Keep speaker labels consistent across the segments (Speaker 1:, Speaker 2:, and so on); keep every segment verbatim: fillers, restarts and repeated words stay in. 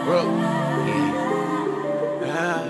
Speaker 1: Bro, yeah. Ah,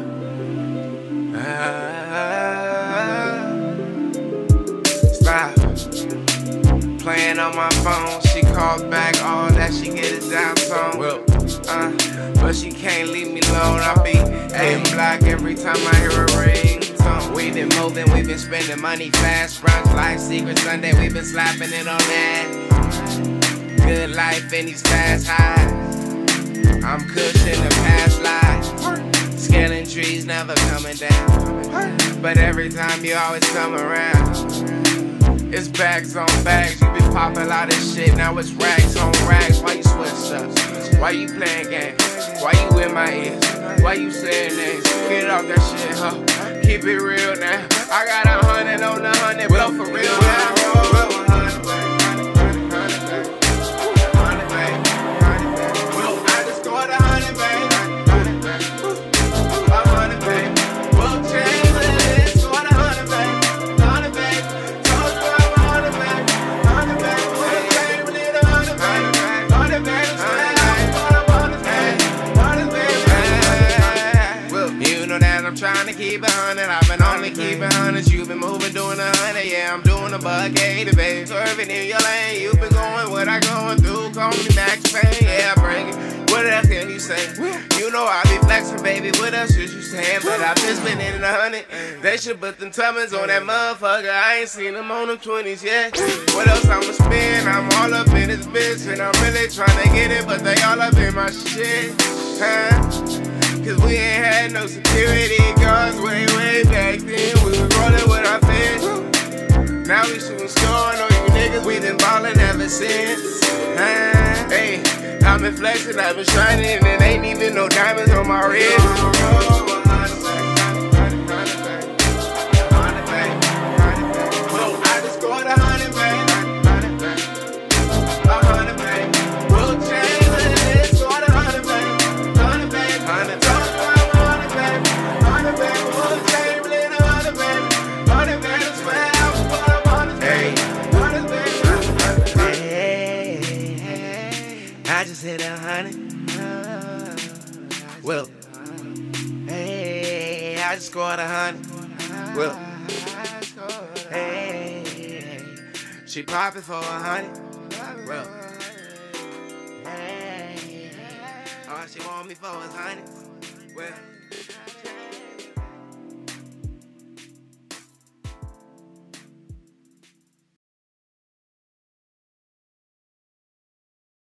Speaker 1: ah, stop playing on my phone. She called back, all that she get is downtown. Well, uh, but she can't leave me alone. I be hitting block every time I hear a ringtone. We been moving, we been spending money fast. Brunch like Secret Sunday, we been slapping it on that. Good life in these fast highs. I'm cushing the past life. Scaling trees, never coming down. But every time you always come around, it's bags on bags. You been popping all this shit, now it's rags on rags. Why you switch up? Why you playing games? Why you in my ears? Why you saying names? Get off that shit, huh? Keep it real now. I got a hundred on the hundred, blow for real now. I'm trying to keep it hundred, I've been only keeping hundreds. You've been moving, doing a hundred, yeah, I'm doing a buck eighty, babe. Swerving in your lane, you've been going what I going through. Call me Max Payne, yeah, I bring it. What else can you say? You know I be flexing, baby, what else should you say? But I've been spending a hundred. They should put them tummins on that motherfucker. I ain't seen them on them twenties yet. What else I'ma spend? I'm all up in this bitch, and I'm really trying to get it, but they all up in my shit, huh? Cause we ain't had no security guards way, way back then. We was rolling with our fans. Now we shooting scoring on you niggas. We been ballin' ever since. Huh? Hey, I've been flexing, I've been shining, and ain't even no diamonds on my wrist. I just hit a hundred. Well, hey, I just scored a hundred. Well, hey, she popping for a hundred. Well, hey, all she want me for is hundred. Well.